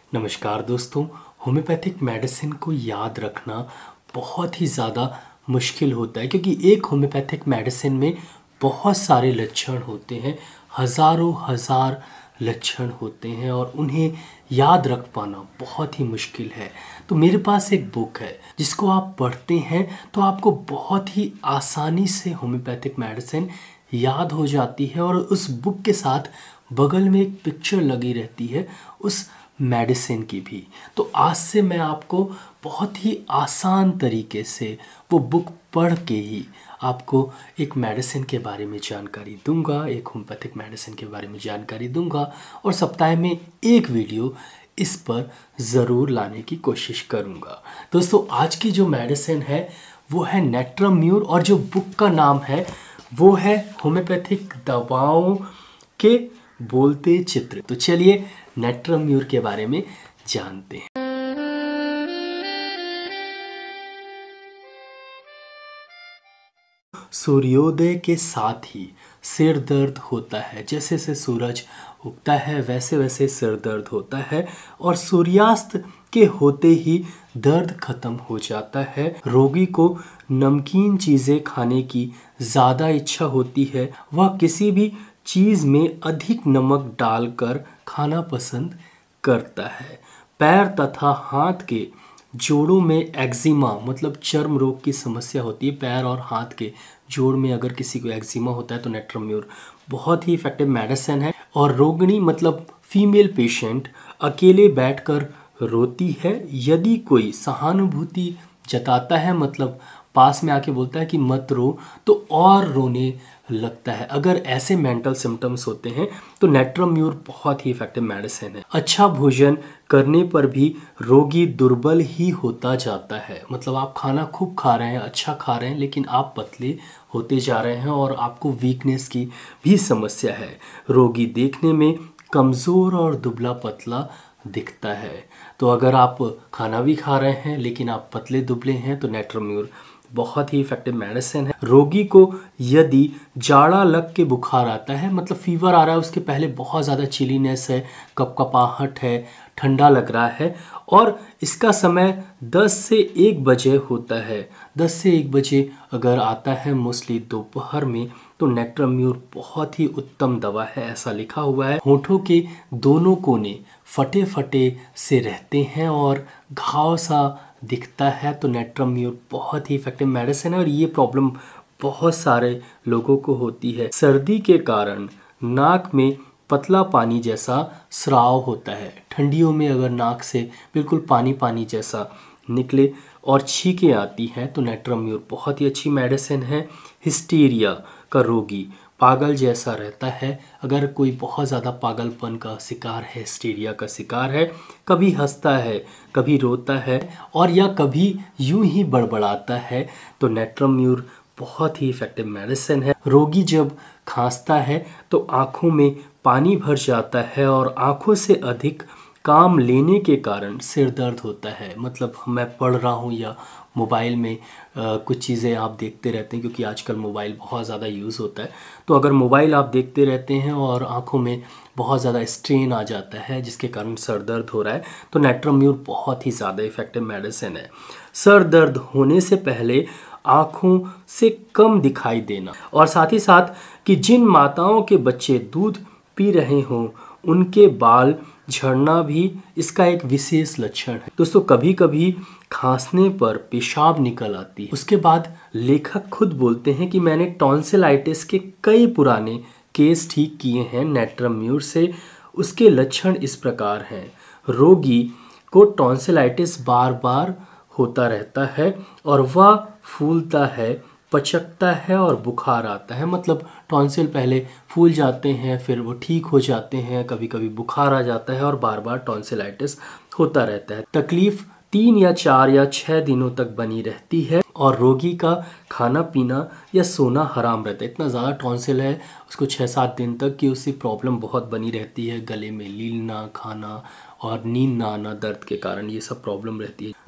नमस्कार दोस्तों। Homeopathic medicine को याद रखना बहुत ही ज़्यादा मुश्किल होता है क्योंकि एक होम्योपैथिक मेडिसिन में बहुत सारे लक्षण होते हैं, हज़ारों हज़ार लक्षण होते हैं और उन्हें याद रख पाना बहुत ही मुश्किल है। तो मेरे पास एक बुक है जिसको आप पढ़ते हैं तो आपको बहुत ही आसानी से होम्योपैथिक मेडिसिन याद हो जाती है और उस बुक के साथ बगल में एक पिक्चर लगी रहती है उस मेडिसिन की भी। तो आज से मैं आपको बहुत ही आसान तरीके से वो बुक पढ़ के ही आपको एक मेडिसिन के बारे में जानकारी दूंगा, एक होम्योपैथिक मेडिसिन के बारे में जानकारी दूंगा और सप्ताह में एक वीडियो इस पर ज़रूर लाने की कोशिश करूंगा। दोस्तों, आज की जो मेडिसिन है वो है नेट्रम्यूर और जो बुक का नाम है वो है होम्योपैथिक दवाओं के बोलते चित्र। तो चलिए नेट्रम्यूर के बारे में जानते हैं। सूर्योदय के साथ ही सिर दर्द होता है। जैसे जैसे सूरज उगता है वैसे वैसे सिर दर्द होता है और सूर्यास्त के होते ही दर्द खत्म हो जाता है। रोगी को नमकीन चीज़ें खाने की ज़्यादा इच्छा होती है। वह किसी भी चीज़ में अधिक नमक डालकर खाना पसंद करता है। पैर तथा हाथ के जोड़ों में एक्जिमा मतलब चर्म रोग की समस्या होती है। पैर और हाथ के जोड़ में अगर किसी को एक्जिमा होता है तो नेट्रम्यूर बहुत ही इफेक्टिव मेडिसिन है। और रोगिणी मतलब फीमेल पेशेंट अकेले बैठकर रोती है। यदि कोई सहानुभूति जताता है मतलब पास में आके बोलता है कि मत रो, तो और रोने लगता है। अगर ऐसे मेंटल सिम्टम्स होते हैं तो नेट्रम्यूर बहुत ही इफेक्टिव मेडिसिन है। अच्छा भोजन करने पर भी रोगी दुर्बल ही होता जाता है। मतलब आप खाना खूब खा रहे हैं, अच्छा खा रहे हैं, लेकिन आप पतले होते जा रहे हैं और आपको वीकनेस की भी समस्या है। रोगी देखने में कमज़ोर और दुबला पतला दिखता है। तो अगर आप खाना भी खा रहे हैं लेकिन आप पतले दुबले हैं तो नेट्रम्यूर बहुत ही इफेक्टिव मेडिसिन है। रोगी को यदि जाड़ा लग के बुखार आता है मतलब फीवर आ रहा है, उसके पहले बहुत ज़्यादा चिलीनेस है, कपकपाहट है, ठंडा लग रहा है और इसका समय 10 से 1 बजे होता है। 10 से 1 बजे अगर आता है मोस्टली दोपहर में तो नेट्रम्यूर बहुत ही उत्तम दवा है, ऐसा लिखा हुआ है। होठों के दोनों कोने फटे फटे से रहते हैं और घाव सा दिखता है तो नेट्रम्यूर बहुत ही इफेक्टिव मेडिसिन है और ये प्रॉब्लम बहुत सारे लोगों को होती है। सर्दी के कारण नाक में पतला पानी जैसा स्राव होता है। ठंडियों में अगर नाक से बिल्कुल पानी पानी जैसा निकले और छींकें आती हैं तो नेट्रम्यूर बहुत ही अच्छी मेडिसिन है। हिस्टीरिया का रोगी पागल जैसा रहता है। अगर कोई बहुत ज़्यादा पागलपन का शिकार है, हिस्टीरिया का शिकार है, कभी हंसता है, कभी रोता है और या कभी यूं ही बड़बड़ाता है तो नेट्रम्यूर बहुत ही इफेक्टिव मेडिसिन है। रोगी जब खांसता है तो आँखों में पानी भर जाता है और आँखों से अधिक काम लेने के कारण सिर दर्द होता है। मतलब मैं पढ़ रहा हूँ या मोबाइल में कुछ चीज़ें आप देखते रहते हैं क्योंकि आजकल मोबाइल बहुत ज़्यादा यूज़ होता है। तो अगर मोबाइल आप देखते रहते हैं और आँखों में बहुत ज़्यादा स्ट्रेन आ जाता है जिसके कारण सर दर्द हो रहा है तो नेट्रम्यूर बहुत ही ज़्यादा इफेक्टिव मेडिसिन है। सर दर्द होने से पहले आँखों से कम दिखाई देना और साथ ही साथ कि जिन माताओं के बच्चे दूध पी रहे हों उनके बाल झड़ना भी इसका एक विशेष लक्षण है। दोस्तों, कभी कभी खांसने पर पेशाब निकल आती है। उसके बाद लेखक खुद बोलते हैं कि मैंने टॉन्सिलाइटिस के कई पुराने केस ठीक किए हैं नेट्रम्यूर से। उसके लक्षण इस प्रकार हैं। रोगी को टॉन्सिलाइटिस बार बार होता रहता है और वह फूलता है, पचकता है और बुखार आता है। मतलब टॉन्सिल पहले फूल जाते हैं फिर वो ठीक हो जाते हैं, कभी कभी बुखार आ जाता है और बार बार टॉन्सिलाइटिस होता रहता है। तकलीफ 3 या 4 या 6 दिनों तक बनी रहती है और रोगी का खाना पीना या सोना हराम रहता है। इतना ज़्यादा टॉन्सिल है उसको 6-7 दिन तक कि उससे प्रॉब्लम बहुत बनी रहती है। गले में लीलना, खाना और नींद ना आना दर्द के कारण, ये सब प्रॉब्लम रहती है।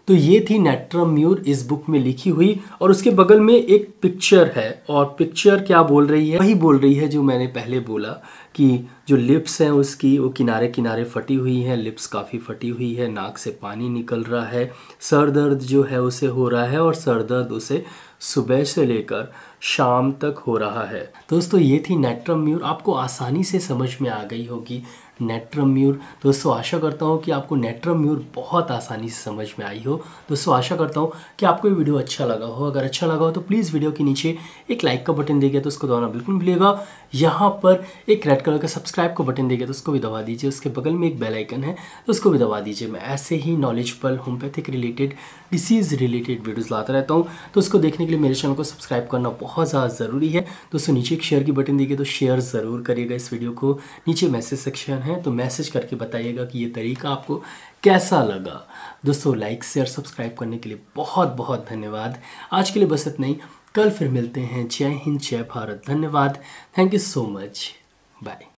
तो ये थी नेट्रम म्यूर इस बुक में लिखी हुई, और उसके बगल में एक पिक्चर है, और पिक्चर क्या बोल रही है, वही बोल रही है जो मैंने पहले बोला कि जो लिप्स हैं उसकी वो किनारे किनारे फटी हुई हैं, लिप्स काफ़ी फटी हुई है, नाक से पानी निकल रहा है, सर दर्द जो है उसे हो रहा है, और सर दर्द उसे सुबह से लेकर शाम तक हो रहा है। दोस्तों ये थी नेट्रम म्यूर, आपको आसानी से समझ में आ गई होगी नेट्रम म्यूर। दोस्तों आशा करता हूँ कि आपको नेट्रम म्यूर बहुत आसानी से समझ में आई हो। दोस्तों आशा करता हूँ कि आपको ये वीडियो अच्छा लगा हो। अगर अच्छा लगा हो तो प्लीज़ वीडियो के नीचे एक लाइक का बटन देगा तो उसको दबाना बिल्कुल भूलिएगा। यहाँ पर एक रेड कलर का सब्सक्राइब का बटन देगा तो उसको भी दबा दीजिए। उसके बगल में एक बेल आइकन है तो उसको भी दबा दीजिए। मैं ऐसे ही knowledgeful homeopathic related, disease related videos लाता रहता हूँ, तो उसको देखने के लिए मेरे चैनल को सब्सक्राइब करना बहुत ज़्यादा ज़रूरी है। दोस्तों नीचे एक शेयर की बटन देगी तो शेयर ज़रूर करिएगा इस वीडियो को। नीचे मैसेज सेक्शन है तो मैसेज करके बताइएगा कि ये तरीका आपको कैसा लगा। दोस्तों लाइक शेयर सब्सक्राइब करने के लिए बहुत बहुत धन्यवाद। आज के लिए बस इतना ही, कल फिर मिलते हैं। जय हिंद, जय भारत, धन्यवाद, thank you so much, bye.